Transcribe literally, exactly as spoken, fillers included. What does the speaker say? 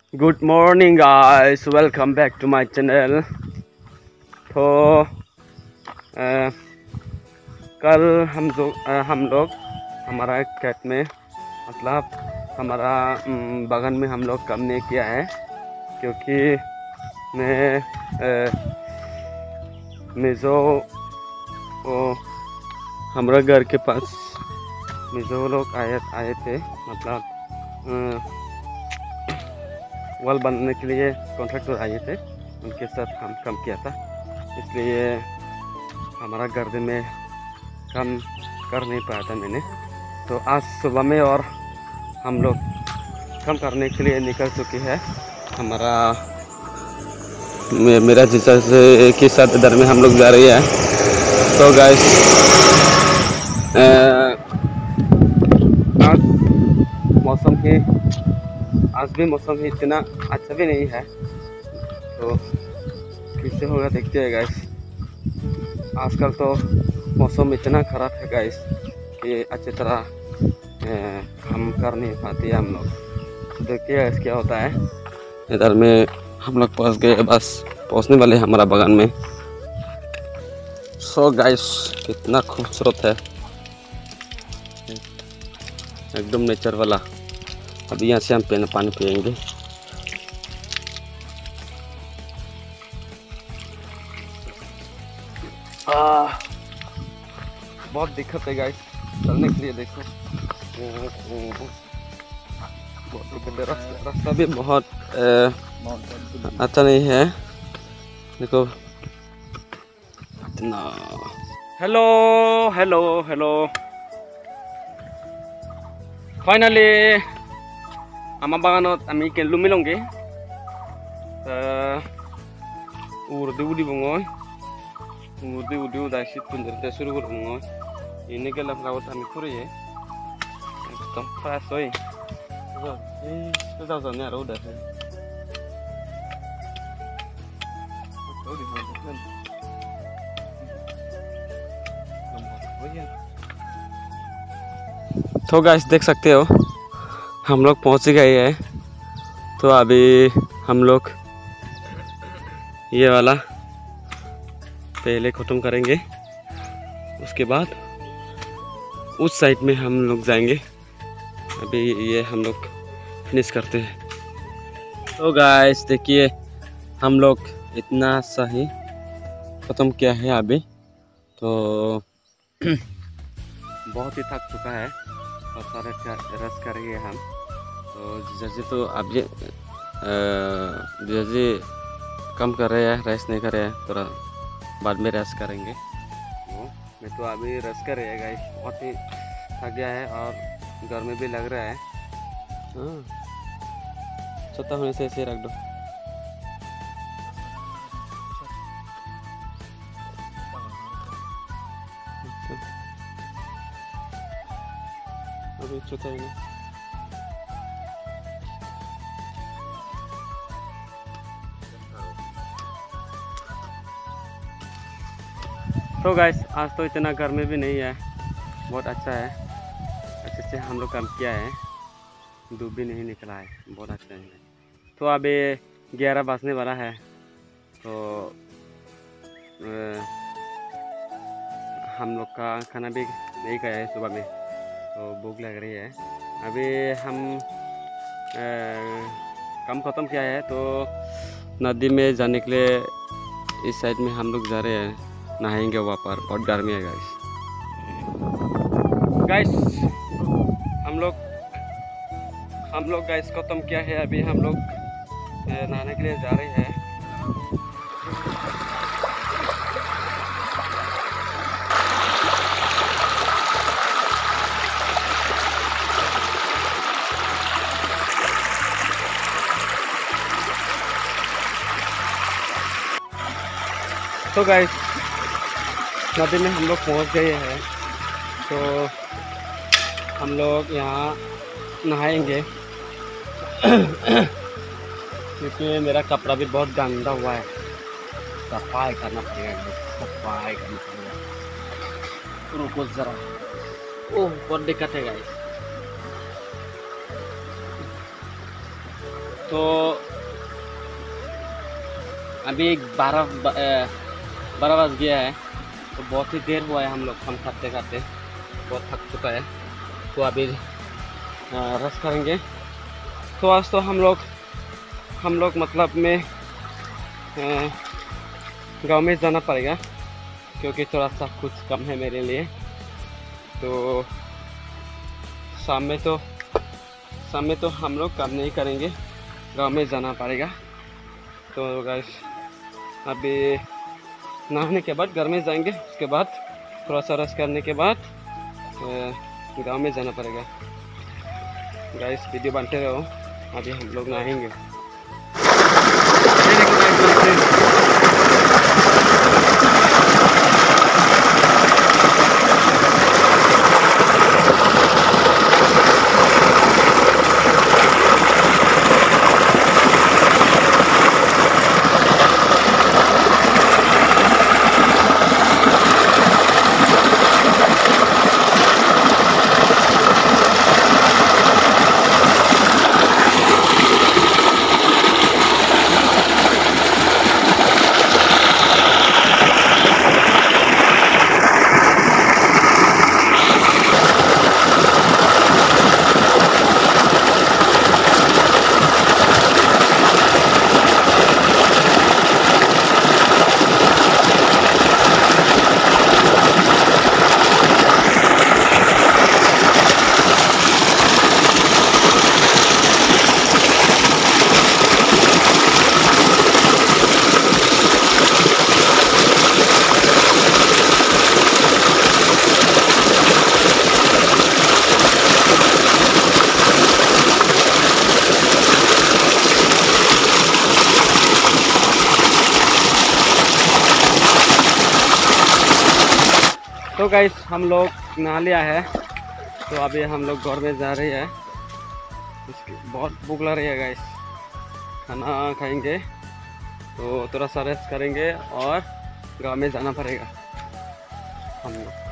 Good morning guys, welcome back to my channel. तो आ, कल हम जो आ, हम लोग हमारा खेत में मतलब हमारा बगान में हम लोग काम नहीं किया है, क्योंकि मैं आ, मैं जो हमारा घर के पास में जो लोग आए आए थे मतलब वॉल बनाने के लिए कॉन्ट्रैक्टर आए थे, उनके साथ हम काम किया था। इसलिए हमारा गर्दे में काम कर नहीं पाया था मैंने। तो आज सुबह में और हम लोग काम करने के लिए निकल चुके हैं। हमारा मेरा जीजा से के साथ इधर में हम लोग जा रही है। तो गाइस आज मौसम की आज भी मौसम इतना अच्छा भी नहीं है, तो कैसे होगा देखते हैं गाइस। आजकल तो मौसम इतना ख़राब है गाइस कि अच्छी तरह हम कर नहीं पाते हम लोग। देखते हैं गाइस क्या होता है। इधर में हम लोग पहुंच गए, बस पहुंचने वाले हमारा बगान में। सो गाइस कितना खूबसूरत है, एकदम नेचर वाला। अभी यहाँ से हम पीना पानी पियेंगे। आ, बहुत दिक्कत है गाइस चलने के लिए। देखो रास्ता रास्ता भी बहुत आ, अच्छा नहीं है। देखो इतना। हेलो हेलो हेलो फाइनली आमा बागानत आमी केलु मिलंगे उर्दि उदि बुङो उर्दि उदि उदा सिट पुंजरते सुरु कर बुङो ini के लफरावत आमी फुरिये एकदम फ्रेश होय जो ए तो जाव जाने आरो उदा है। तो गाइस देख सकते हो हम लोग पहुंच गए हैं। तो अभी हम लोग ये वाला पहले ख़त्म करेंगे, उसके बाद उस साइड में हम लोग जाएंगे। अभी ये हम लोग फिनिश करते हैं। तो गाइस देखिए हम लोग इतना सही ख़त्म किया है अभी। तो बहुत ही थक चुका है और सारे रेस्ट करेंगे हम। तो जैसे तो अब ये जैसे कम कर रहे हैं, रेस्ट नहीं कर रहे हैं, थोड़ा बाद में रेस्ट करेंगे। वो मैं तो अभी रेस्ट कर रहे हैं गाइस, बहुत ही थक गया है और गर्मी भी लग रहा है। हाँ छत्ता होने से ऐसे रख दो। अभी छत्ता ही नहीं। तो गाइस आज तो इतना गर्मी भी नहीं है, बहुत अच्छा है। अच्छे से हम लोग काम किया है, धूप भी नहीं निकला है, बहुत अच्छा है। तो अभी ग्यारह बजने वाला है। तो आ, हम लोग का खाना भी नहीं खाया है सुबह में, तो भूख लग रही है। अभी हम आ, काम ख़त्म किया है, तो नदी में जाने के लिए इस साइड में हम लोग जा रहे हैं, नहाएंगे वहाँ पर। बहुत गर्मी है गाइस। गाइस हम लोग हम लोग गाइस खत्म किया है। अभी हम लोग नहाने के लिए जा रहे हैं। तो गाइस नदी में हम लोग पहुंच गए हैं। तो हम लोग यहाँ नहाएंगे क्योंकि मेरा कपड़ा भी बहुत गंदा हुआ है। सफाई करना पड़ेगा, सफाई करना पड़ेगा। रुको जरा, ओह बहुत दिक्कत है गाइस। तो अभी बारह बारह बज गया है, तो बहुत ही देर हुआ है हम लोग हम खाते खाते बहुत थक चुका है। तो अभी रेस्ट करेंगे। तो आज तो हम लोग हम लोग मतलब में गांव में जाना पड़ेगा, क्योंकि थोड़ा सा कुछ कम है मेरे लिए। तो शाम में तो शाम में तो हम लोग काम नहीं करेंगे, गांव में जाना पड़ेगा। तो गाइस अभी नहाने के बाद घर में जाएंगे, उसके बाद थोड़ा सा रेस्ट करने के बाद गांव में जाना पड़ेगा। गाइस वीडियो बनते रहो, अभी हम लोग नहाएंगे। तो गाइस हम लोग नहा लिया है, तो अभी हम लोग घर में जा रहे हैं। बहुत भूख लग रही है गाइस, खाना खाएंगे तो थोड़ा सा रेस्ट करेंगे और गांव में जाना पड़ेगा हम लोग।